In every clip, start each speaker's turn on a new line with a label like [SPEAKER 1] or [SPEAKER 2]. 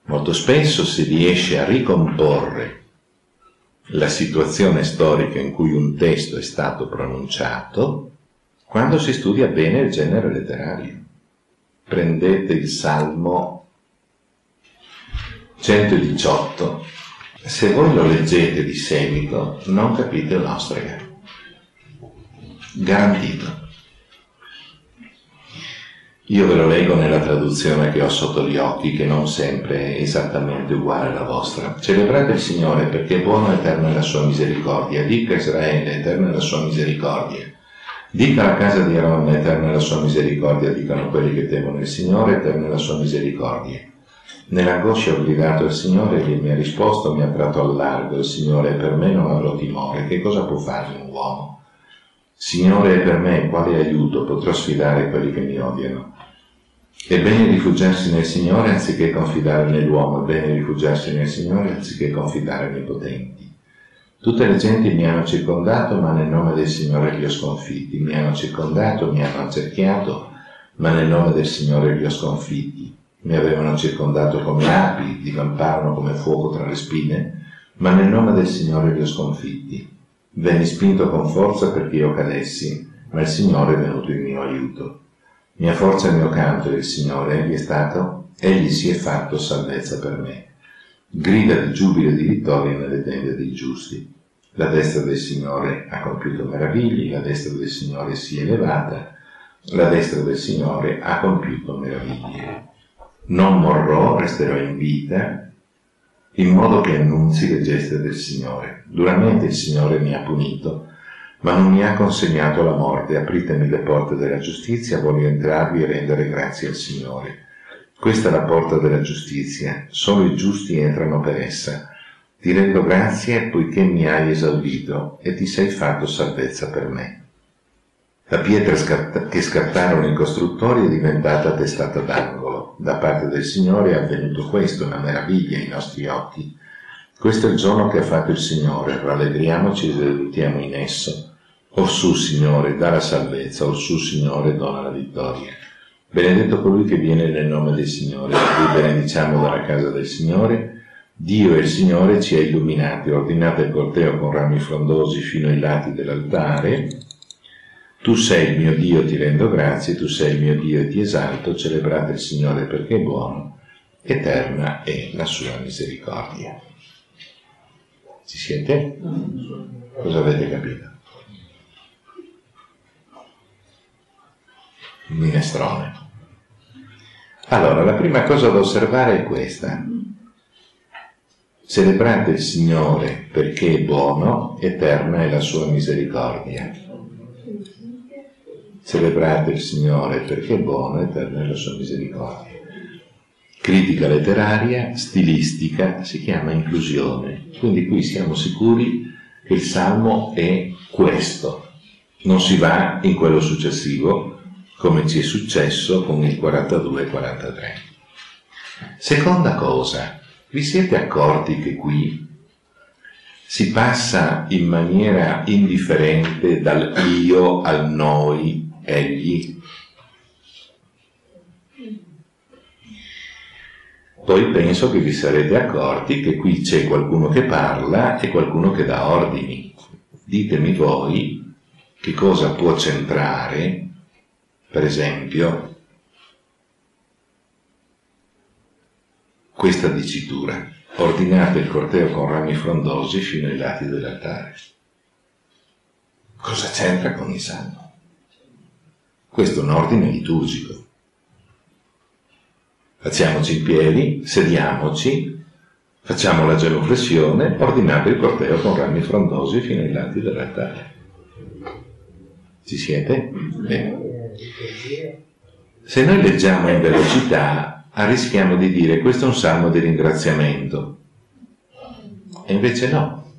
[SPEAKER 1] Molto spesso si riesce a ricomporre la situazione storica in cui un testo è stato pronunciato quando si studia bene il genere letterario. Prendete il Salmo 118, se voi lo leggete di seguito non capite un'ostrega, garantito. Io ve lo leggo nella traduzione che ho sotto gli occhi, che non sempre è esattamente uguale alla vostra. Celebrate il Signore perché è buono e eterna è la sua misericordia. Dica Israele, eterna è la sua misericordia. Dica la casa di Aronne, eterna è la sua misericordia. Dicano quelli che temono il Signore, eterna è la sua misericordia. Nell'angoscia ho gridato al Signore, egli mi ha risposto, mi ha tratto al largo. Il Signore è per me, non avrò timore. Che cosa può farmi un uomo? Signore è per me, quale aiuto? Potrò sfidare quelli che mi odiano. È bene rifugiarsi nel Signore anziché confidare nell'uomo, è bene rifugiarsi nel Signore anziché confidare nei potenti. Tutte le genti mi hanno circondato, ma nel nome del Signore li ho sconfitti. Mi hanno circondato, mi hanno accerchiato, ma nel nome del Signore li ho sconfitti. Mi avevano circondato come api, divamparono come fuoco tra le spine, ma nel nome del Signore li ho sconfitti. Venni spinto con forza perché io cadessi, ma il Signore è venuto in mio aiuto. Mia forza e il mio canto è il Signore, egli si è fatto salvezza per me. Grida di giubilo e di vittoria nelle tende dei giusti. La destra del Signore ha compiuto meraviglie, la destra del Signore si è elevata, la destra del Signore ha compiuto meraviglie. Non morrò, resterò in vita, in modo che annunzi le gesta del Signore. Duramente il Signore mi ha punito, ma non mi ha consegnato la morte. Apritemi le porte della giustizia, voglio entrarvi e rendere grazie al Signore. Questa è la porta della giustizia, solo i giusti entrano per essa. Ti rendo grazie poiché mi hai esaudito e ti sei fatto salvezza per me. La pietra che scartarono i costruttori è diventata testata d'angolo. Da parte del Signore è avvenuto questo, una meraviglia ai nostri occhi. Questo è il giorno che ha fatto il Signore, rallegriamoci e esultiamo in esso. Orsù, Signore, dà la salvezza, orsù, Signore, dona la vittoria. Benedetto colui che viene nel nome del Signore, vi benediciamo dalla casa del Signore. Dio e il Signore ci ha illuminati, ordinate il corteo con rami frondosi fino ai lati dell'altare. Tu sei il mio Dio, ti rendo grazie, tu sei il mio Dio e ti esalto, celebrate il Signore perché è buono, eterna è la sua misericordia. Ci siete? Cosa avete capito? Minestrone. Allora, la prima cosa da osservare è questa. Celebrate il Signore perché è buono, eterna è la sua misericordia. Celebrate il Signore perché è buono, eterna è la sua misericordia. Critica letteraria, stilistica, si chiama inclusione. Quindi qui siamo sicuri che il Salmo è questo. Non si va in quello successivo, come ci è successo con il 42 e 43. Seconda cosa, vi siete accorti che qui si passa in maniera indifferente dal io al noi, egli? Poi penso che vi sarete accorti che qui c'è qualcuno che parla e qualcuno che dà ordini. Ditemi voi che cosa può centrare, per esempio, questa dicitura. Ordinate il corteo con rami frondosi fino ai lati dell'altare. Cosa c'entra con il Salmo? Questo è un ordine liturgico. Facciamoci in piedi, sediamoci, facciamo la genuflessione, ordinate il corteo con rami frondosi fino ai lati dell'altare. Ci siete? Bene. Se noi leggiamo in velocità, rischiamo di dire questo è un salmo di ringraziamento. E invece no.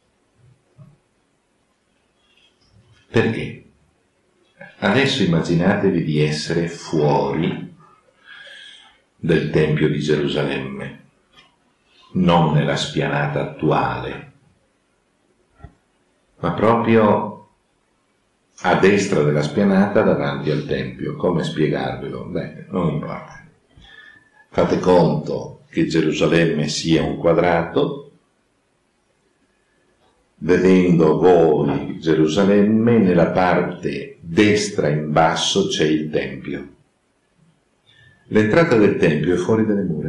[SPEAKER 1] Perché? Adesso immaginatevi di essere fuori del Tempio di Gerusalemme, non nella spianata attuale, ma proprio a destra della spianata davanti al Tempio. Come spiegarvelo? Beh, non importa. Fate conto che Gerusalemme sia un quadrato. Vedendo voi Gerusalemme, nella parte destra in basso c'è il Tempio. L'entrata del Tempio è fuori dalle mura.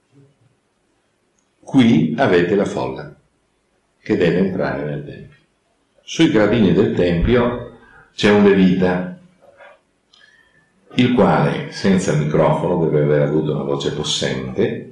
[SPEAKER 1] Qui avete la folla che deve entrare nel Tempio. Sui gradini del Tempio c'è un levita, il quale, senza microfono, deve aver avuto una voce possente,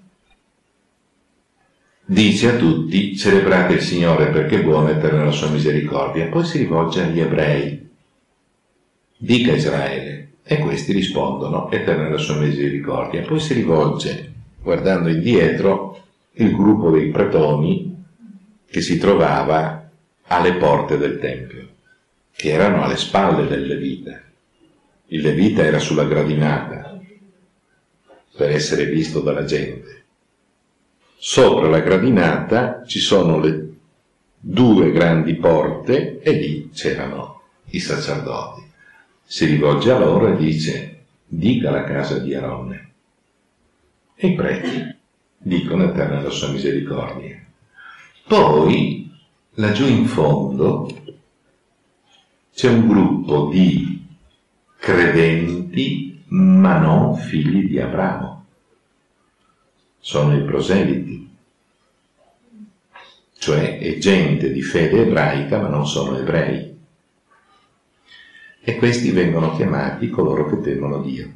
[SPEAKER 1] dice a tutti: celebrate il Signore perché è buono e eterna la sua misericordia. Poi si rivolge agli ebrei: dica Israele, e questi rispondono: eterna la sua misericordia. Poi si rivolge, guardando indietro, il gruppo dei pretoni che si trovava alle porte del Tempio, che erano alle spalle del Levita. Il Levita era sulla gradinata per essere visto dalla gente. Sopra la gradinata ci sono le due grandi porte e lì c'erano i sacerdoti. Si rivolge a loro e dice: dica la casa di Aronne. E i preti dicono: eterna la sua misericordia. Poi, laggiù in fondo, c'è un gruppo di credenti, ma non figli di Abramo. Sono i proseliti, cioè è gente di fede ebraica, ma non sono ebrei. E questi vengono chiamati coloro che temono Dio.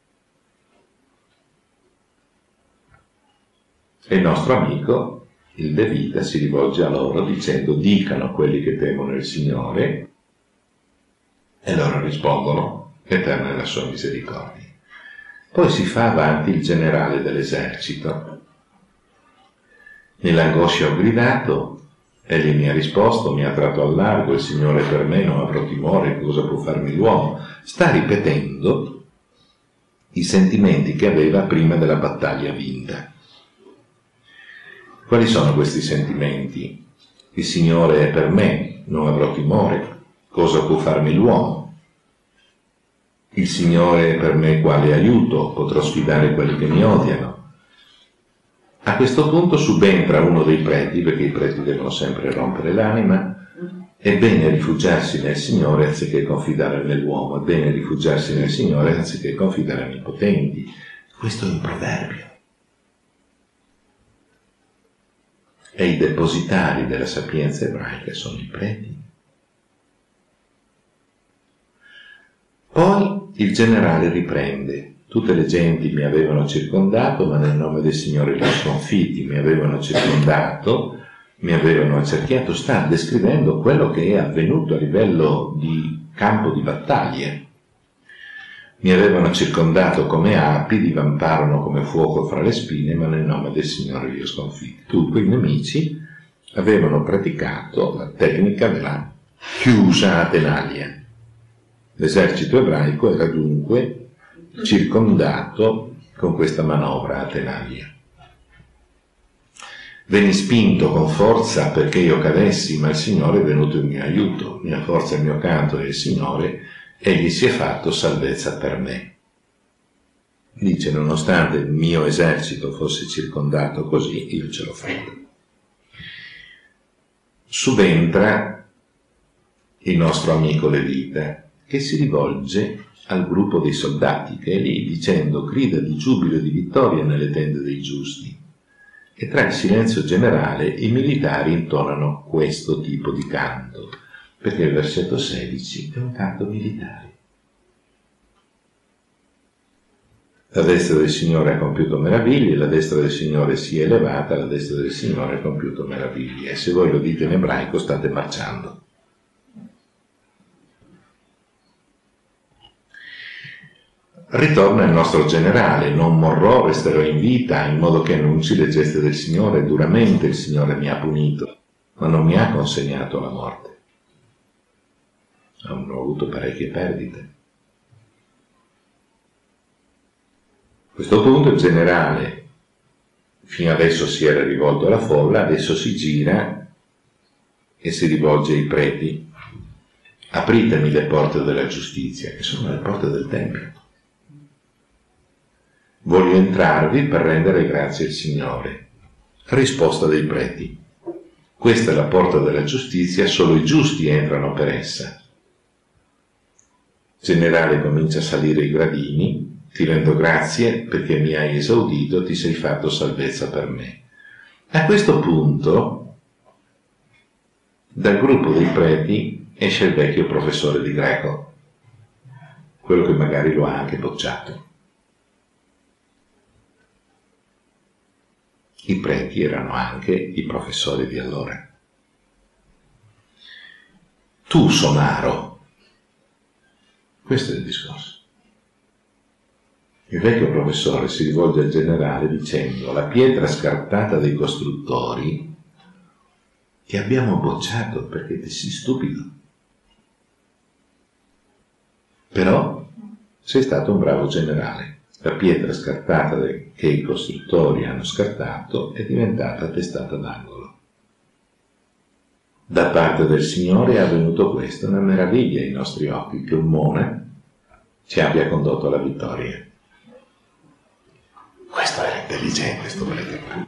[SPEAKER 1] E il nostro amico, il Levita, si rivolge a loro dicendo: dicano quelli che temono il Signore, e loro rispondono: eterna è la sua misericordia. Poi si fa avanti il generale dell'esercito. Nell'angoscia ho gridato, egli mi ha risposto, mi ha tratto al largo, il Signore per me, non avrò timore, cosa può farmi l'uomo? Sta ripetendo i sentimenti che aveva prima della battaglia vinta. Quali sono questi sentimenti? Il Signore è per me, non avrò timore, cosa può farmi l'uomo? Il Signore è per me quale aiuto, potrò sfidare quelli che mi odiano. A questo punto subentra uno dei preti, perché i preti devono sempre rompere l'anima: è bene rifugiarsi nel Signore anziché confidare nell'uomo, è bene rifugiarsi nel Signore anziché confidare nei potenti. Questo è un proverbio. E i depositari della sapienza ebraica sono i preti. Poi il generale riprende: tutte le genti mi avevano circondato, ma nel nome del Signore li ho sconfitti. Mi avevano circondato, mi avevano accerchiato. Sta descrivendo quello che è avvenuto a livello di campo di battaglie. Mi avevano circondato come api, divamparono come fuoco fra le spine, ma nel nome del Signore li ho sconfitti. Dunque i nemici avevano praticato la tecnica della chiusa a tenaglia. L'esercito ebraico era dunque circondato con questa manovra a tenaglia. Venni spinto con forza perché io cadessi, ma il Signore è venuto in mio aiuto. Mia forza e il mio canto è il Signore, egli si è fatto salvezza per me. Dice: nonostante il mio esercito fosse circondato così, io ce l'ho fatta. Subentra il nostro amico Levita, che si rivolge al gruppo dei soldati che è lì, dicendo: grida di giubilo e di vittoria nelle tende dei giusti. E tra il silenzio generale i militari intonano questo tipo di canto, perché il versetto 16 è un canto militare. La destra del Signore ha compiuto meraviglie, la destra del Signore si è elevata, la destra del Signore ha compiuto meraviglie. E se voi lo dite in ebraico state marciando. Ritorna il nostro generale: non morrò, resterò in vita, in modo che annunci le gesta del Signore. Duramente il Signore mi ha punito, ma non mi ha consegnato alla morte. Hanno avuto parecchie perdite. A questo punto il generale, fino adesso si era rivolto alla folla, adesso si gira e si rivolge ai preti: apritemi le porte della giustizia, che sono le porte del Tempio. Voglio entrarvi per rendere grazie al Signore. Risposta dei preti: questa è la porta della giustizia, solo i giusti entrano per essa. Il generale comincia a salire i gradini: ti rendo grazie perché mi hai esaudito, ti sei fatto salvezza per me. A questo punto, dal gruppo dei preti esce il vecchio professore di greco, quello che magari lo ha anche bocciato. I preti erano anche i professori di allora. Tu, somaro, questo è il discorso. Il vecchio professore si rivolge al generale dicendo: la pietra scartata dei costruttori ti abbiamo bocciato perché ti sei stupido. Però sei stato un bravo generale. La pietra scartata che i costruttori hanno scartato è diventata testata d'angolo. Da parte del Signore è avvenuto questo, una meraviglia ai nostri occhi, che un mone ci abbia condotto alla vittoria. Questo era intelligente, questo prete qua.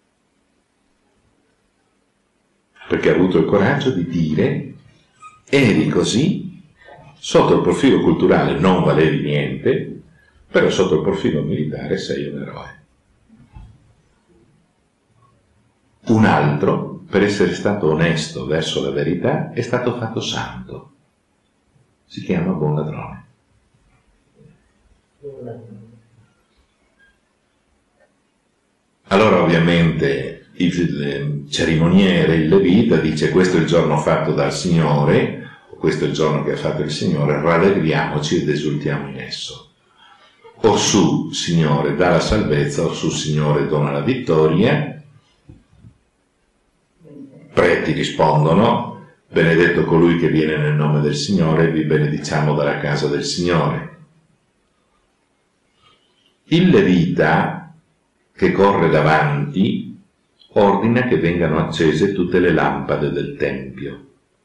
[SPEAKER 1] Perché ha avuto il coraggio di dire: eri così, sotto il profilo culturale non valevi niente, però sotto il profilo militare sei un eroe. Un altro, per essere stato onesto verso la verità, è stato fatto santo. Si chiama buon ladrone. Allora ovviamente il cerimoniere, il levita, dice: questo è il giorno fatto dal Signore, o questo è il giorno che ha fatto il Signore, rallegriamoci ed esultiamo in esso. Orsù, Signore, dà la salvezza, orsù, Signore, dona la vittoria. Preti rispondono: benedetto colui che viene nel nome del Signore, vi benediciamo dalla casa del Signore. Il levita, che corre davanti, ordina che vengano accese tutte le lampade del Tempio.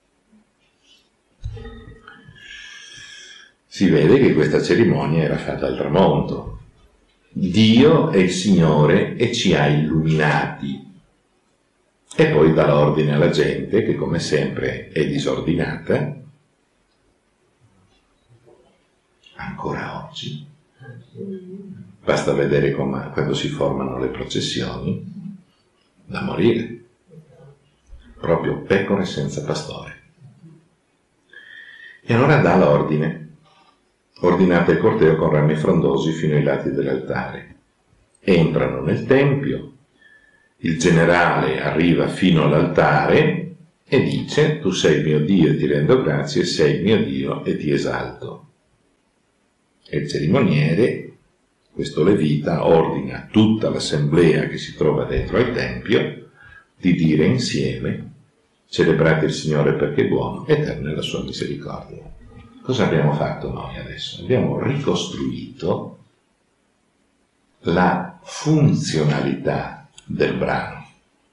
[SPEAKER 1] Si vede che questa cerimonia era fatta al tramonto. Dio è il Signore e ci ha illuminati. E poi dà l'ordine alla gente, che come sempre è disordinata, ancora oggi. Basta vedere quando si formano le processioni, da morire. Proprio pecore senza pastore. E allora dà l'ordine: ordinate il corteo con rami frondosi fino ai lati dell'altare. Entrano nel tempio, il generale arriva fino all'altare e dice: tu sei il mio Dio e ti rendo grazie, sei il mio Dio e ti esalto. E il cerimoniere, questo levita, ordina a tutta l'assemblea che si trova dentro al tempio di dire insieme: celebrate il Signore perché è buono, eterna è la sua misericordia. Cosa abbiamo fatto noi adesso? Abbiamo ricostruito la funzionalità del brano.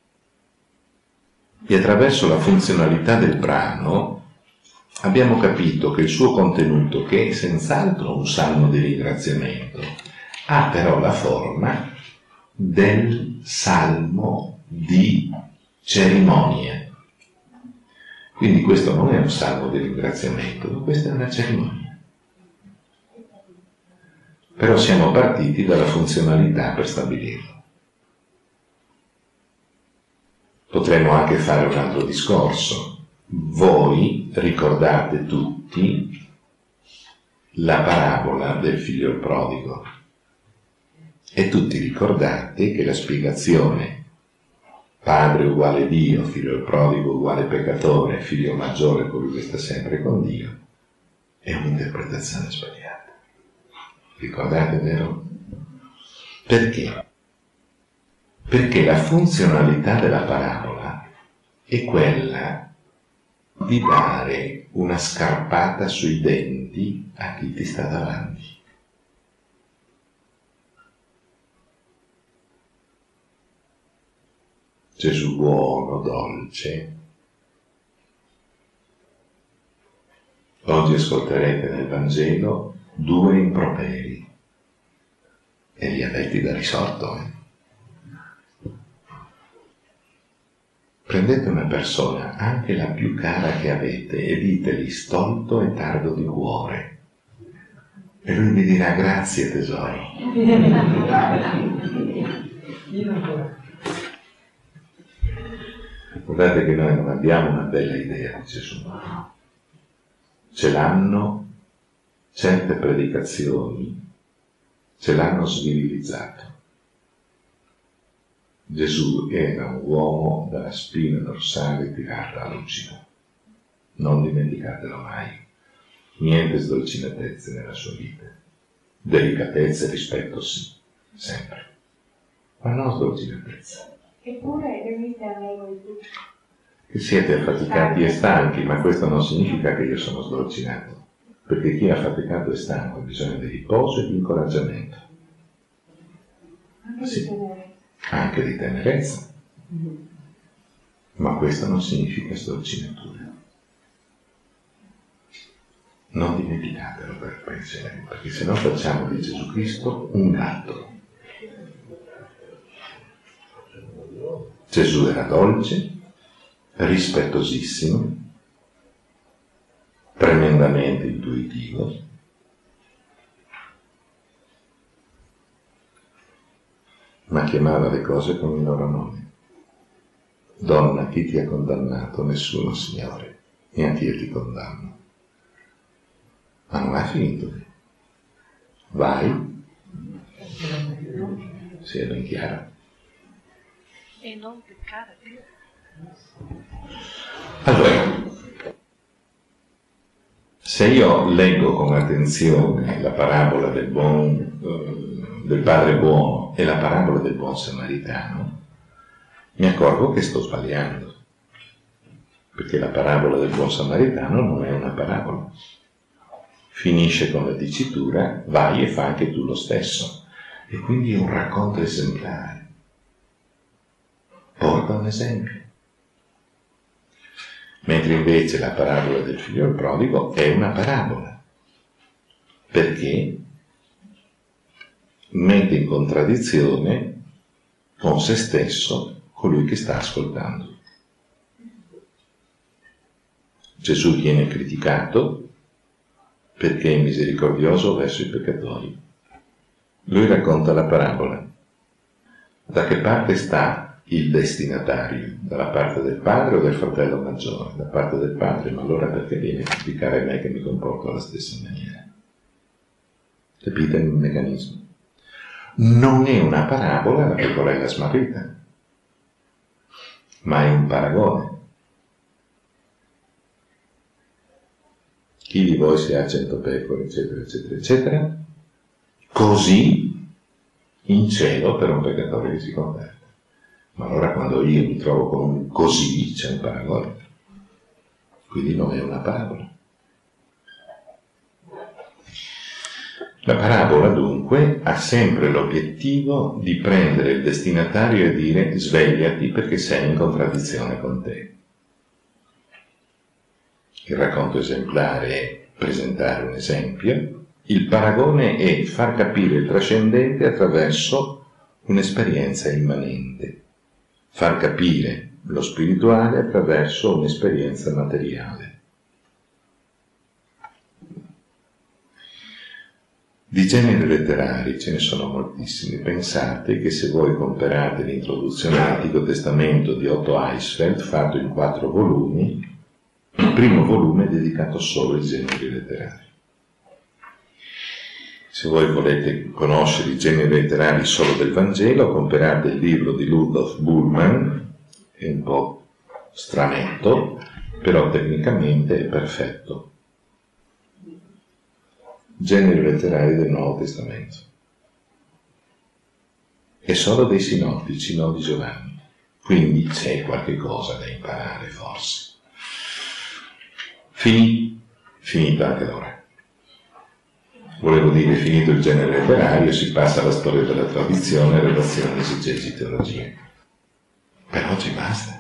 [SPEAKER 1] E attraverso la funzionalità del brano abbiamo capito che il suo contenuto, che è senz'altro un salmo di ringraziamento, ha però la forma del salmo di cerimonia. Quindi questo non è un salmo di ringraziamento, ma questa è una cerimonia. Però siamo partiti dalla funzionalità per stabilirlo. Potremmo anche fare un altro discorso. Voi ricordate tutti la parabola del figlio prodigo e tutti ricordate che la spiegazione padre uguale Dio, figlio prodigo uguale peccatore, figlio maggiore colui che sta sempre con Dio, è un'interpretazione sbagliata. Ricordate, vero? Perché? Perché la funzionalità della parabola è quella di dare una scarpata sui denti a chi ti sta davanti. Gesù buono, dolce. Oggi ascolterete nel Vangelo 2 improperi. e li avete da risorto. Prendete una persona, anche la più cara che avete, e diteli stolto e tardo di cuore. E lui vi dirà grazie tesoro. Guardate che noi non abbiamo una bella idea di Gesù. Ce l'hanno certe predicazioni, ce l'hanno svirilizzato. Gesù era un uomo dalla spina dorsale tirata a luccido. Non dimenticatelo mai. Niente sdolcinatezze nella sua vita. Delicatezze e rispetto sì, sempre. Ma non sdolcinatezze.
[SPEAKER 2] Eppure venite a me voi tutti.
[SPEAKER 1] Che siete affaticati e stanchi, ma questo non significa che io sono sdolcinato. Perché chi è affaticato e stanco ha bisogno di riposo e di incoraggiamento. Sì, anche di tenerezza. Ma questo non significa sdolcinatura. Non dimenticatelo per pensiero, perché se no facciamo di Gesù Cristo un gatto. Gesù era dolce, rispettosissimo, tremendamente intuitivo, ma chiamava le cose con il loro nome. Donna, chi ti ha condannato? Nessuno, Signore, e anch'io ti condanno. Ma non ha finito. Vai. Sia ben chiaro.
[SPEAKER 2] E non peccare più.
[SPEAKER 1] Allora, se io leggo con attenzione la parabola del padre buono e la parabola del buon samaritano, mi accorgo che sto sbagliando. Perché la parabola del buon samaritano non è una parabola. Finisce con la dicitura, vai e fa anche tu lo stesso. E quindi è un racconto esemplare. Porta un esempio. Mentre invece la parabola del figlio prodigo è una parabola. Perché mette in contraddizione con se stesso colui che sta ascoltando. Gesù viene criticato perché è misericordioso verso i peccatori. Lui racconta la parabola. Da che parte sta il destinatario? Dalla parte del padre o del fratello maggiore? Da parte del padre, ma allora perché viene a criticare me che mi comporto alla stessa maniera? Capite il meccanismo? Non è una parabola la pecorella smarrita, ma è un paragone. Chi di voi se ha 100 pecore, eccetera, eccetera, eccetera, così in cielo per un peccatore che si converte. Ma allora quando io mi trovo con un così c'è un paragone. Quindi non è una parabola. La parabola dunque ha sempre l'obiettivo di prendere il destinatario e dire svegliati perché sei in contraddizione con te. Il racconto esemplare è presentare un esempio, il paragone è far capire il trascendente attraverso un'esperienza immanente, far capire lo spirituale attraverso un'esperienza materiale. Di generi letterari ce ne sono moltissimi. Pensate che se voi comprate l'introduzione all'Antico Testamento di Otto Eisfeld, fatto in 4 volumi, il primo volume è dedicato solo ai generi letterari. Se voi volete conoscere i generi letterari solo del Vangelo, comprate il libro di Ludolf Bullmann, è un po' stranetto, però tecnicamente è perfetto. Generi letterari del Nuovo Testamento. E solo dei sinottici, non di Giovanni. Quindi c'è qualche cosa da imparare, forse. Finita anche l'ora. Volevo dire, finito il genere letterario, si passa alla storia della tradizione, relazione, esegesi, teologia. Per oggi basta.